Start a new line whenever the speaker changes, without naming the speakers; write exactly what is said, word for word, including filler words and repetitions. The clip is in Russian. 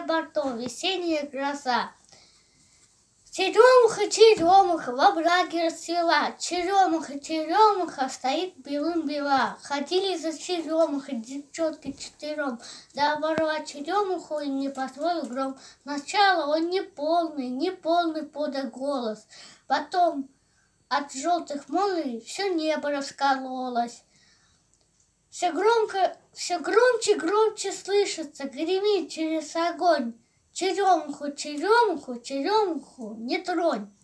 бортов весенняя гроза. Черемуха, черемуха, во враге расцвела, черемуха, черемуха, стоит белым-бела. Ходили за черемухой девчонки четвером, да оборвать черемуху им не позволил гром. Сначала он не полный, не полный подал голос, потом от желтых молний все небо раскололось. Все громко, все громче, громче слышится, гремит через огонь. Черемуху, черемуху, черемуху не тронь.